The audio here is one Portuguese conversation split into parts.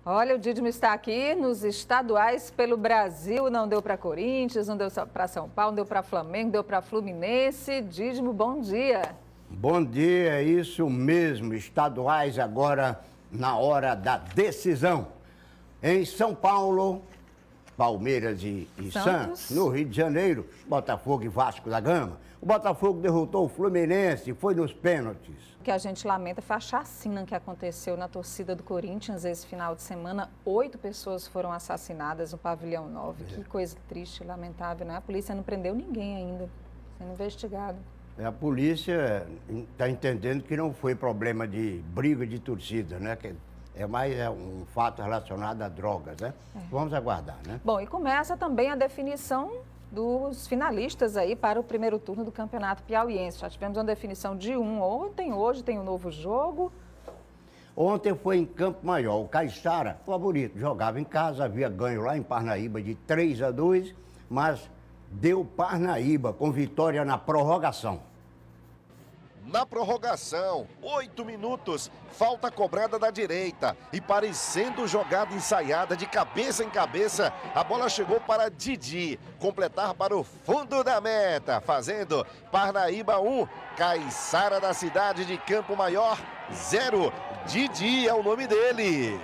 Olha, o Dídimo está aqui nos estaduais pelo Brasil. Não deu para Corinthians, não deu para São Paulo, não deu para Flamengo, deu para Fluminense. Dídimo, bom dia. Bom dia, é isso mesmo. Estaduais agora na hora da decisão. Em São Paulo, Palmeiras e Santos. No Rio de Janeiro, Botafogo e Vasco da Gama. O Botafogo derrotou o Fluminense e foi nos pênaltis. O que a gente lamenta foi a chacina que aconteceu na torcida do Corinthians esse final de semana. 8 pessoas foram assassinadas no Pavilhão 9. Que coisa triste, lamentável, né? A polícia não prendeu ninguém ainda, sendo investigado. A polícia está entendendo que não foi problema de briga de torcida, né? Que é mais um fato relacionado a drogas, né? Vamos aguardar, né? Bom, e começa também a definição dos finalistas aí para o primeiro turno do Campeonato Piauiense. Já tivemos uma definição de ontem, hoje tem um novo jogo. Ontem foi em Campo Maior. O Caiçara, favorito, jogava em casa, havia ganho lá em Parnaíba de 3-2, mas deu Parnaíba com vitória na prorrogação. Na prorrogação, 8 minutos, falta cobrada da direita e parecendo jogada ensaiada de cabeça em cabeça, a bola chegou para Didi, completar para o fundo da meta, fazendo Parnaíba 1, Caiçara da cidade de Campo Maior 0, Didi é o nome dele.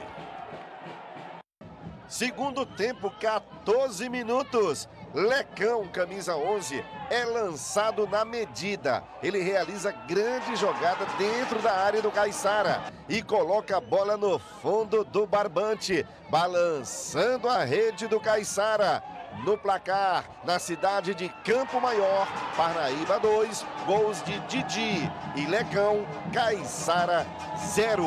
Segundo tempo, 14 minutos. Lecão, camisa 11, é lançado na medida. Ele realiza grande jogada dentro da área do Caiçara e coloca a bola no fundo do barbante, balançando a rede do Caiçara. No placar, na cidade de Campo Maior, Parnaíba 2, gols de Didi e Lecão, Caiçara 0.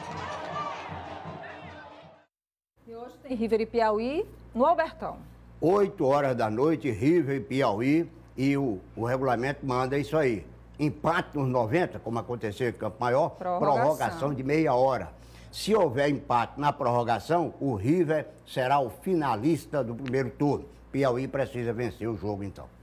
E hoje tem River e Piauí no Albertão. 8 horas da noite, River e Piauí, e o regulamento manda isso aí. Empate nos 90, como aconteceu em Campo Maior, prorrogação de meia hora. Se houver empate na prorrogação, o River será o finalista do primeiro turno. Piauí precisa vencer o jogo, então.